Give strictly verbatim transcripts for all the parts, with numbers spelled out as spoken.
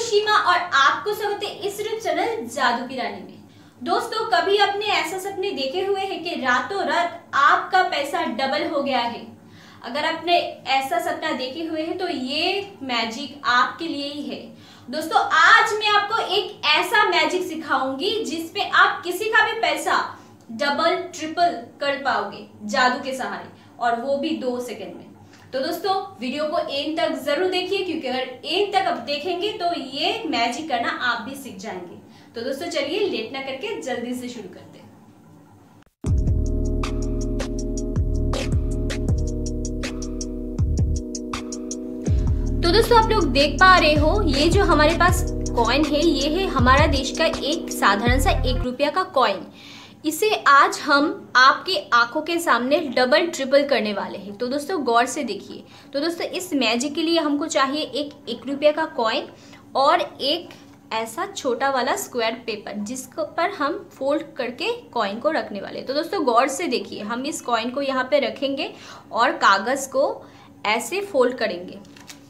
सीमा और आपको स्वागत है इस यूट्यूब चैनल जादू की रानी में। दोस्तों, कभी आपने ऐसा सपने देखे हुए हैं कि रातों रात आपका पैसा डबल हो गया है? अगर आपने ऐसा सपना देखे हुए हैं तो ये मैजिक आपके लिए ही है। दोस्तों, आज मैं आपको एक ऐसा मैजिक सिखाऊंगी जिसपे आप किसी का भी पैसा डबल ट्रिपल कर पाओगे जादू के सहारे, और वो भी दो सेकंड में। तो दोस्तों, वीडियो को एंड तक जरूर देखिए, क्योंकि अगर एंड तक आप देखेंगे तो ये मैजिक करना आप भी सीख जाएंगे। तो दोस्तों, चलिए लेट ना करके जल्दी से शुरू करते हैं। तो दोस्तों, आप लोग देख पा रहे हो, ये जो हमारे पास कॉइन है ये है हमारा देश का एक साधारण सा एक रुपया का कॉइन। इसे आज हम आपके आंखों के सामने डबल ट्रिपल करने वाले हैं। तो दोस्तों, गौर से देखिए। तो दोस्तों, इस मैजिक के लिए हमको चाहिए एक एक रुपया का कॉइन और एक ऐसा छोटा वाला स्क्वायर पेपर जिसको पर हम फोल्ड करके कॉइन को रखने वाले। तो दोस्तों, गौर से देखिए, हम इस कॉइन को यहाँ पे रखेंगे और कागज को ऐसे फोल्ड करेंगे।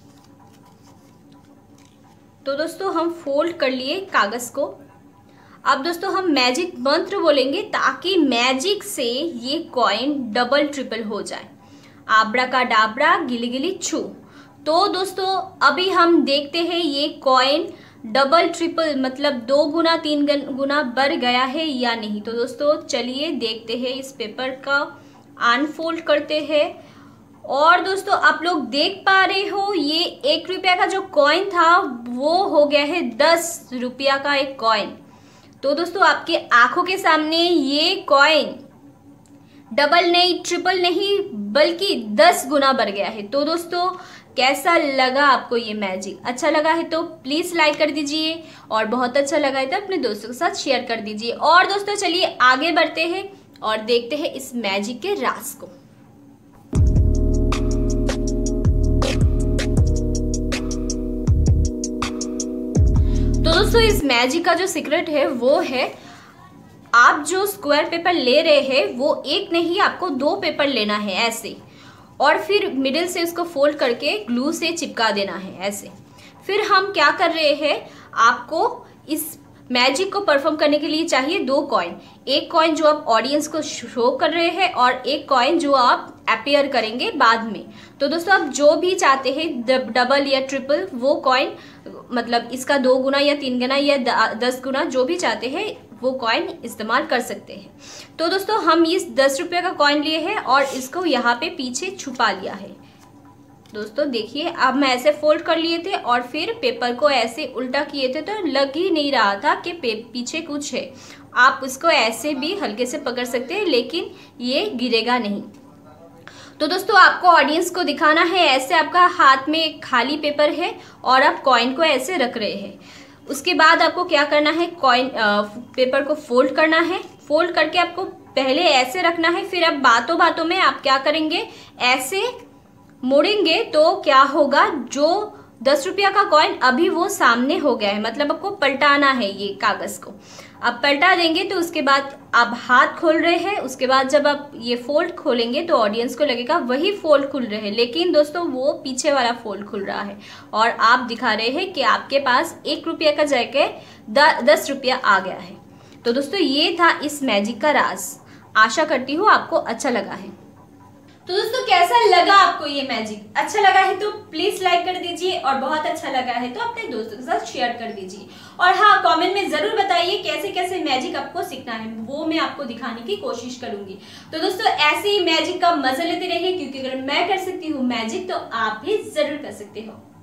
तो दोस्तों, हम फोल्ड कर लिए कागज को। अब दोस्तों, हम मैजिक मंत्र बोलेंगे ताकि मैजिक से ये कॉइन डबल ट्रिपल हो जाए। आब्रा का डाबरा गिली गिली छू। तो दोस्तों, अभी हम देखते हैं ये कॉइन डबल ट्रिपल मतलब दो गुना तीन गुना बढ़ गया है या नहीं। तो दोस्तों, चलिए देखते हैं। इस पेपर का अनफोल्ड करते हैं और दोस्तों, आप लोग देख पा रहे हो ये एक रुपया का जो कॉइन था वो हो गया है दस रुपया का एक कॉइन। तो दोस्तों, आपके आंखों के सामने ये कॉइन डबल नहीं ट्रिपल नहीं बल्कि दस गुना बढ़ गया है। तो दोस्तों, कैसा लगा आपको ये मैजिक? अच्छा लगा है तो प्लीज लाइक कर दीजिए, और बहुत अच्छा लगा है तो अपने दोस्तों के साथ शेयर कर दीजिए। और दोस्तों, चलिए आगे बढ़ते हैं और देखते हैं इस मैजिक के राज को। तो दोस्तों, इस मैजिक का जो सीक्रेट है वो है, आप जो स्क्वायर पेपर ले रहे हैं वो एक नहीं, आपको दो पेपर लेना है ऐसे, और फिर मिडिल से उसको फोल्ड करके ग्लू से चिपका देना है ऐसे। फिर हम क्या कर रहे हैं, आपको इस मैजिक को परफॉर्म करने के लिए चाहिए दो कॉइन। एक कॉइन जो आप ऑडियंस को शो कर रहे हैं और एक कॉइन जो आप अपीयर करेंगे बाद में। तो दोस्तों, आप जो भी चाहते हैं डबल या ट्रिपल वो कॉइन, मतलब इसका दो गुना या तीन गुना या दस गुना जो भी चाहते हैं वो कॉइन इस्तेमाल कर सकते हैं। तो दोस्तों, हम इस दस रुपये का कॉइन लिए हैं और इसको यहाँ पे पीछे छुपा लिया है। दोस्तों देखिए, अब मैं ऐसे फोल्ड कर लिए थे और फिर पेपर को ऐसे उल्टा किए थे तो लग ही नहीं रहा था कि पीछे कुछ है। आप इसको ऐसे भी हल्के से पकड़ सकते हैं, लेकिन ये गिरेगा नहीं। तो दोस्तों, आपको ऑडियंस को दिखाना है ऐसे आपका हाथ में एक खाली पेपर है और आप कॉइन को ऐसे रख रहे हैं। उसके बाद आपको क्या करना है, कॉइन पेपर को फोल्ड करना है। फोल्ड करके आपको पहले ऐसे रखना है, फिर अब बातों बातों में आप क्या करेंगे, ऐसे मोड़ेंगे तो क्या होगा, जो दस रुपया का कॉइन अभी वो सामने हो गया है, मतलब आपको पलटाना है ये कागज को। अब पलटा देंगे तो उसके बाद आप हाथ खोल रहे हैं। उसके बाद जब आप ये फोल्ड खोलेंगे तो ऑडियंस को लगेगा वही फोल्ड खुल रहे हैं, लेकिन दोस्तों वो पीछे वाला फोल्ड खुल रहा है और आप दिखा रहे हैं कि आपके पास एक रुपया का जगह दस रुपया आ गया है। तो दोस्तों, ये था इस मैजिक का राज। आशा करती हूँ आपको अच्छा लगा है। तो दोस्तों, कैसा लगा आपको ये मैजिक? अच्छा लगा है तो प्लीज लाइक कर दीजिए, और बहुत अच्छा लगा है तो अपने दोस्तों के साथ शेयर कर दीजिए। और हाँ, कमेंट में जरूर बताइए कैसे कैसे मैजिक आपको सीखना है, वो मैं आपको दिखाने की कोशिश करूंगी। तो दोस्तों, ऐसे ही मैजिक का मजा लेते रहिए, क्योंकि अगर मैं कर सकती हूँ मैजिक तो आप भी जरूर कर सकते हो।